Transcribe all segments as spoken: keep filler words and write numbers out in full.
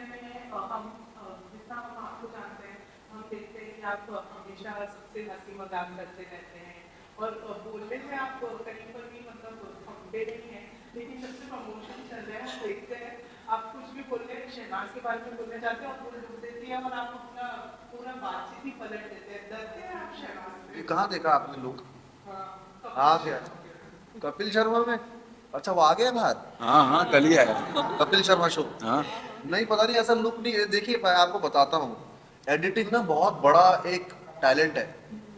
नए नए हम जितना हम आपको जानते हैं, हम देखते हैं कि आप हमेशा सबसे हंसी मजाक करते रहते हैं और बोलने में आप कहीं पर भी मतलब थकते नहीं हैं, लेकिन जब से प्रमोशन चल रहे हैं हम देखते हैं आप कुछ भी बोल रहे हैं, शहनाज के बारे में बोलने जाते हैं और बोल डूब देती है और आप अपना पूरा बातचीत ही पलट देते हैं। डरते हैं आप शहनाज से? ये कहाँ देखा आपने लोग? हाँ, आ कपिल गया शर्मा। कपिल शर्मा में? अच्छा, वो आ गया बाहर। हाँ हाँ, कल ही आया। कपिल शर्मा शो। हाँ नहीं, पता नहीं, ऐसा लुक नहीं है। देखिए, मैं आपको बताता हूँ, एडिटिंग ना बहुत बड़ा एक टैलेंट है,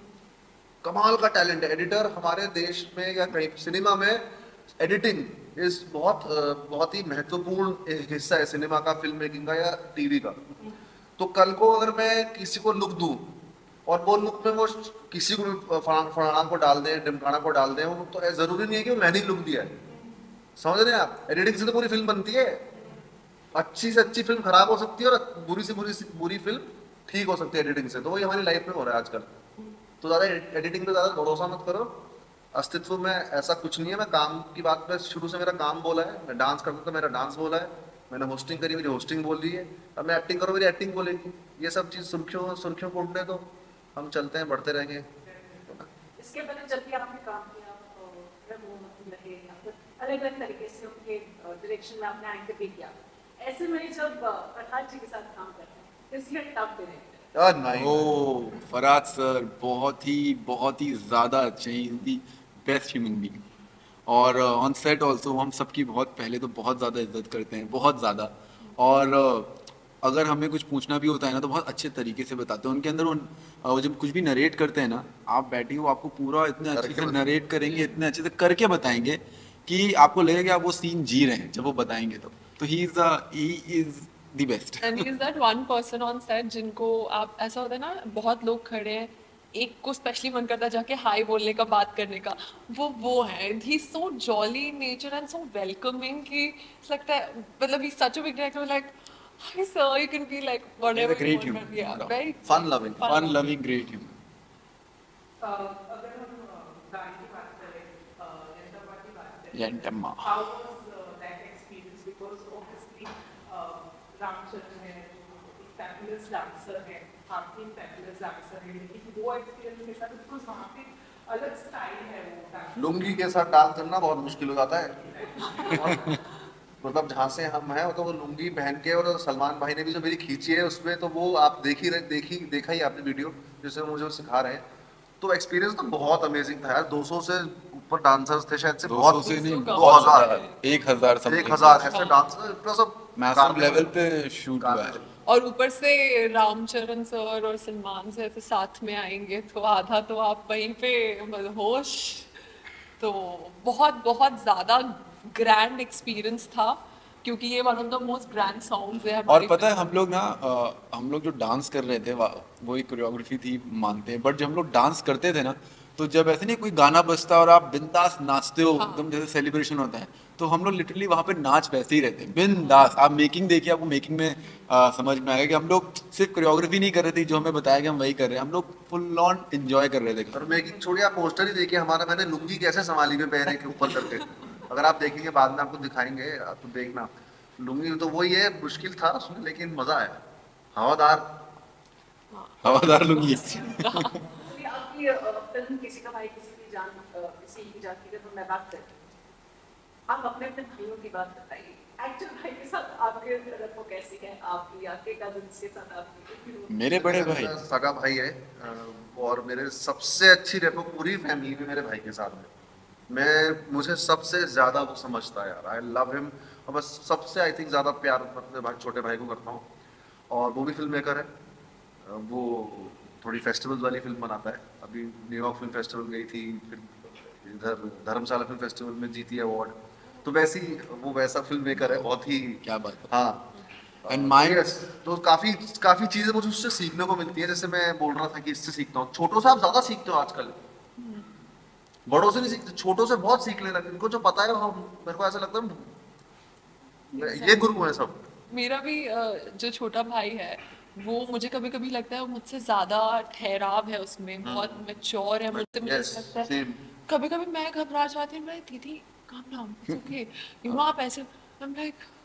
कमाल का टैलेंट है। एडिटर हमारे देश में या कहीं सिनेमा में एडिटिंग इस बहुत अ, बहुत ही महत्वपूर्ण एक हिस्सा है सिनेमा का, फिल्म मेकिंग का या टीवी का। तो कल को अगर मैं किसी को लुक दूं और वो लुक में वो किसी को भी फलाना फलाना को डाल दें, ढिमकाना को डाल दें, वो तो जरूरी नहीं है कि वो मैंने ही लुक दिया है। समझ रहे हैं आप? एडिटिंग से तो पूरी फिल्म बनती है। अच्छी से अच्छी फिल्म खराब हो सकती है और बुरी से बुरी से बुरी फिल्म ठीक हो सकती है एडिटिंग से। तो वही हमारी लाइफ में हो रहा है आजकल। तो ज्यादा एडिटिंग पे ज्यादा भरोसा मत करो। अस्तित्व में ऐसा कुछ नहीं है। मैं काम की बात पे, शुरू से मेरा काम बोला है, मैं डांस करता था, मेरा डांस बोला है, मैंने होस्टिंग करी, मेरी होस्टिंग बोल रही है, अब मैं एक्टिंग करूँ, मेरी एक्टिंग बोलेगी। ये सब चीज सुर्खियों सुर्खियों को उठने दो, हम चलते हैं, बढ़ते रहेंगे। इसके पहले जब भी आपने काम किया रघु रहे या फिर अलग अलग तरीके से उनके डायरेक्शन में आपने एंकर भी किया, ऐसे में जब प्रकाश जी के साथ काम करते हैं इसलिए टफ डायरेक्टर। यार नहीं, ओ फरहाद सर बहुत ही बहुत ही ज़्यादा अच्छे हैं, is the best human being. और ऑन सेट ऑल्सो हम सबकी बहुत पहले तो बहुत ज़्यादा इज्जत करते हैं, बहुत ज़्यादा। और uh, अगर हमें कुछ पूछना भी होता है ना तो बहुत अच्छे तरीके से बताते हैं। उनके अंदर उन uh, वो जब कुछ भी नरेट करते हैं ना, आप बैठिए वो आपको पूरा इतने अच्छे करके से बता- नरेट करेंगे, इतने अच्छे से करके बताएंगे कि आपको लगेगा आप वो सीन जी रहे हैं जब वो बताएंगे। तो तो he is he is the best. And he is that one person on set जिनको आप, ऐसा होता है ना बहुत लोग खड़े हैं, एक को स्पेशली मन करता है जाके हाय बोलने का, बात करने का, वो वो है। He so jolly in nature and so welcoming कि लगता है मतलब he such a big director, like hi sir you can be like He's a whatever you great want, human. Yeah very fun loving. Fun loving, great human. अगर हम गाने की बात करें, यंत्रमा की बात करें, Yantama. how was that experience? Because obviously Ramcharan है जो एक fabulous dancer है, आप भी fabulous dancer है, लेकिन वो experience के साथ because वहाँ पे अलग style है वो dance। लुंगी के साथ डांस करना बहुत मुश्किल हो जाता है। मतलब जहाँ से हम हैं, तो वो लुंगी पहन के, और सलमान भाई ने भी जो मेरी खींची है उसमें, तो वो आप देखी रहे देखी देखा ही आपने वीडियो, जिसे मुझे सिखा रहे हैं। तो एक्सपीरियंस तो बहुत अमेजिंग था यार। दो सौ से ऊपर डांसर्स थे शायद से, दो सौ बहुत से नहीं, दो बहुत हजार ज़्यादा, एक हजार एक समथिंग हजार ऐसे डांसर प्लस अब मैसिव लेवल पे शूट हुआ है। कार्निवल। और ऊपर से रामचरण सर और सलमान सर तो साथ में आएंगे तो आधा तो आप वहीं पे होश। तो बहुत बहुत ज़्यादा ग्रैंड एक्सपीरियंस था क्योंकि ये one of the most grand songs है और हमारी पता है फिल्म हम लोग ना अ, हम लोग जो डांस कर रहे थे वा- वो एक कोरियोग्राफी थी मानते हैं, बट जब हम लोग डांस करते थे ना तो जब ऐसे नहीं कोई गाना बजता और आप बिंदास नाचते हो हाँ। एकदम जैसे सेलिब्रेशन होता है, तो हम लोग लिटरली वहां पे नाच वैसे ही रहते हैं बिंदास। आप मेकिंग देखिए, आपको मेकिंग में अ, समझ में आएगा कि हम लोग सिर्फ कोरियोग्राफी नहीं कर रहे थे जो हमें बताया कि हम वही कर रहे हैं, हम लोग फुल ऑन एंजॉय कर रहे थे। और मेकिंग छोड़िए, आप पोस्टर ही देखिए हमारा, मैंने लुंगी कैसे संभाली में पैर के ऊपर करके। अगर आप देखेंगे बाद में आपको दिखाएंगे, आप तो देखना। लुंगी तो वही है, मुश्किल था उसमें लेकिन मजा आया। हवादार। हवादार लुंगी। चलिए आपकी फिल्म किसी का भाई किसी की जान किसी की जाती है तो मैं बात करती हूँ। आप अपने अपने भाइयों की बात बताइए। एक्चुअल भाई के साथ आपके रफो कैसी है, आपकी आपके कजिन्स के साथ आपकी? मेरे बड़े भाई मेरा सगा भाई है, अ, और मेरे सबसे अच्छी रेपो पूरी फैमिली में मेरे भाई के साथ है। मैं मुझे सबसे ज्यादा वो समझता है यार, आई लव हिम। और बस सबसे आई थिंक ज्यादा प्यार अपने भाई, छोटे भाई को करता हूँ। और वो भी फिल्म मेकर है। अ, वो थोड़ी फेस्टिवल्स वाली फिल्म बनाता है। अभी न्यूयॉर्क फिल्म फेस्टिवल गई थी, फिर इधर धर्मशाला फिल्म फेस्टिवल में जीती अवार्ड। तो वैसी वो वैसा फिल्म मेकर है, बहुत ही। क्या बात है। हाँ। एंड तो माइंड yes, तो काफी काफी चीजें मुझे उससे सीखने को मिलती है। जैसे मैं बोल रहा था कि इससे सीखता हूँ। छोटों से आप ज्यादा सीखते हो आजकल, बड़ों से नहीं सीखते, छोटों से बहुत सीखने लगे। इनको जो पता है वो, मेरे को ऐसा लगता है ये गुरु है सब। मेरा भी अ, जो छोटा भाई है वो मुझे कभी कभी लगता है वो मुझसे ज्यादा ठहराव है उसमें, बहुत मैच्योर है मुझसे, मुझे यस, ऐसा लगता है सेम। कभी कभी मैं घबरा जाती हूँ, मैं दीदी calm down, okay you know आप ऐसे, I am like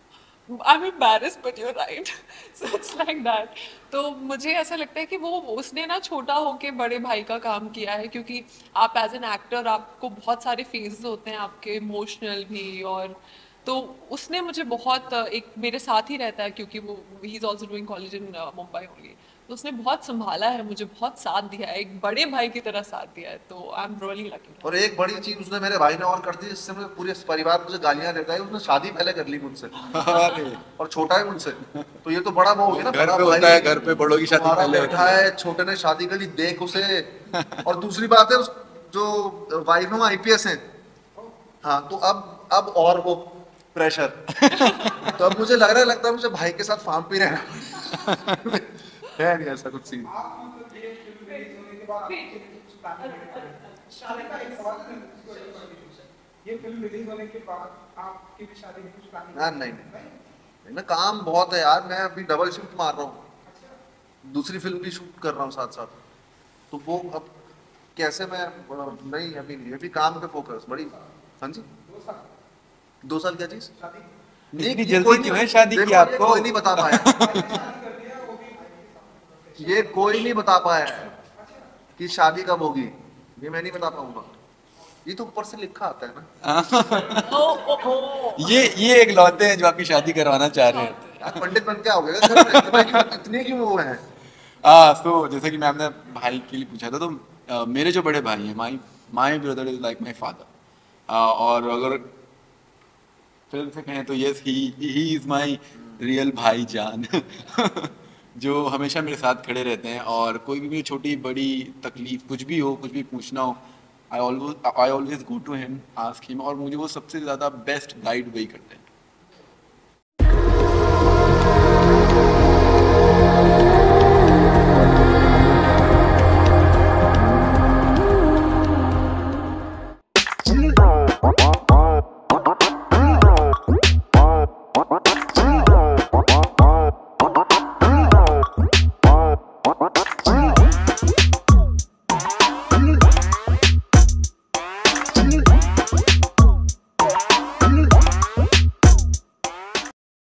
I'm embarrassed but you're right. So it's like that. तो मुझे ऐसा लगता है कि वो उसने ना छोटा होके बड़े भाई का काम किया है, क्योंकि आप एज एन एक्टर आपको बहुत सारे फेजेस होते हैं आपके, इमोशनल भी, और तो उसने मुझे बहुत अ, एक मेरे साथ ही रहता है, क्योंकि वो he is also doing college in Mumbai only, तो उसने बहुत संभाला है मुझे, बहुत साथ दिया है, एक बड़े भाई की तरह साथ दिया है, तो आई एम रियली लकी। और एक बड़ी चीज उसने मेरे भाई ने और कर दी, जिससे मुझे पूरे परिवार मुझे गालियां देता है, उसने शादी पहले कर ली मुझसे अरे और छोटा है मुझसे, तो ये तो बड़ा वो हो गया ना, घर बड़ा पे भाई होता है, घर पे बड़ों की शादी तुम्हारा पहले होती बैठा है। है, छोटे ने शादी कर ली, देख उसे। और दूसरी बात है उस जो वाइफ है वो आईपीएस है, हाँ, तो अब अब और वो प्रेशर, तो अब मुझे लग रहा है लगता है मुझे भाई के साथ फार्म पे रहना पड़ेगा। है नहीं ऐसा कुछ सीन। आप मतलब ये फिल्म रिलीज होने के बाद आपके कुछ प्लानिंग है? शादी का एक सवाल है, इसको एक बार पूछें। ये फिल्म रिलीज होने के बाद आपकी भी शादी की कुछ प्लानिंग यार नहीं नहीं नहीं, मैं काम बहुत है यार, मैं अभी डबल शिफ्ट मार रहा हूँ, दूसरी फिल्म भी शूट कर रहा हूँ साथ साथ, तो वो अब कैसे मैं अ, नहीं अभी नहीं, अभी काम पे फोकस बड़ी। हाँ जी, दो साल दो साल क्या चीज शादी नहीं, इतनी ये जल्दी कोई क्यों नहीं- है शादी की देखो, ये आपको? कोई नहीं बता पाया, शादी कर दिया वो भी भाई के साथ। ये कोई नहीं बता पाया है कि शादी कब होगी, ये मैं नहीं बता पाऊंगा, ये तो ऊपर से लिखा आता है ना। ओ ओ ओ ये ये एक लौते हैं जो आपकी शादी करवाना चाह रहे हैं। यार पंडित बन के आओगे घर में, इतने क्यों इतने क्यों वो हैं? हाँ, तो जैसे कि मैम ने भाई के लिए पूछा था, तो अ, मेरे जो बड़े भाई हैं, my my brother is like my father, और अगर फिल्म से कहें तो yes he he is my real भाई जान। जो हमेशा मेरे साथ खड़े रहते हैं, और कोई भी मेरी छोटी बड़ी तकलीफ कुछ भी हो, कुछ भी पूछना हो, I always I always go to him, ask him, और मुझे वो सबसे ज़्यादा बेस्ट गाइड वही करते हैं।